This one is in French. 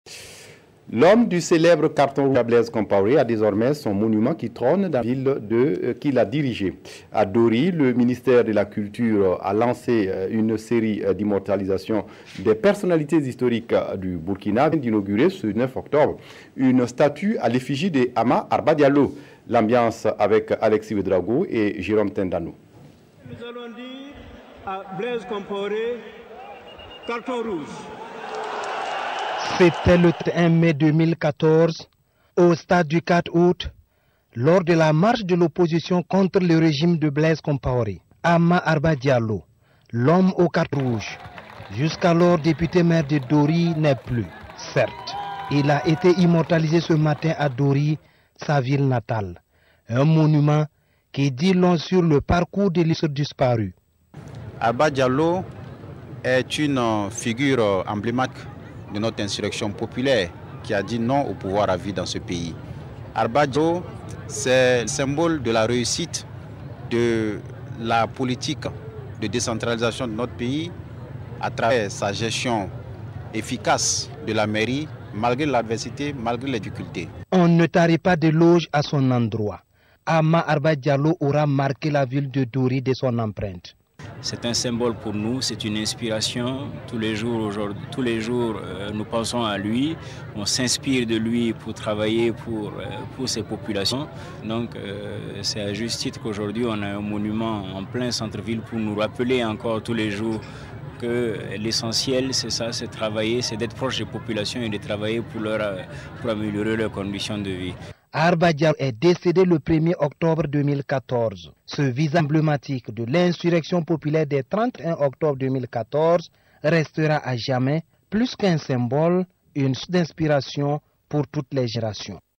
L'homme du célèbre carton rouge Blaise Compaoré a désormais son monument qui trône dans la ville qu'il a dirigé. À Dori, le ministère de la Culture a lancé une série d'immortalisation des personnalités historiques du Burkina, vient d'inaugurer ce 9 octobre une statue à l'effigie de Ama Arba Diallo. L'ambiance avec Alexis Ouedraogo et Jérôme Tendano. Nous allons dire à Blaise Compaoré, carton rouge. C'était le 1 mai 2014, au stade du 4 août, lors de la marche de l'opposition contre le régime de Blaise Compaoré. Ama Arba Diallo, l'homme au carton rouge, jusqu'alors député maire de Dori, n'est plus. Certes, il a été immortalisé ce matin à Dori, sa ville natale. Un monument qui dit long sur le parcours de l'histoire disparue. Arba Diallo est une figure emblématique de notre insurrection populaire qui a dit non au pouvoir à vie dans ce pays. Arba Diallo, c'est le symbole de la réussite de la politique de décentralisation de notre pays à travers sa gestion efficace de la mairie, malgré l'adversité, malgré les difficultés. On ne tarit pas d'éloges à son endroit. Ama Arba Diallo aura marqué la ville de Dori de son empreinte. C'est un symbole pour nous, c'est une inspiration. Tous les jours, nous pensons à lui, on s'inspire de lui pour travailler pour ces populations. Donc c'est à juste titre qu'aujourd'hui on a un monument en plein centre-ville pour nous rappeler encore tous les jours que l'essentiel c'est ça, c'est travailler, c'est d'être proche des populations et de travailler pour améliorer leurs conditions de vie. Arba Diallo est décédé le 1er octobre 2014. Ce visage emblématique de l'insurrection populaire des 31 octobre 2014 restera à jamais plus qu'un symbole, une source d'inspiration pour toutes les générations.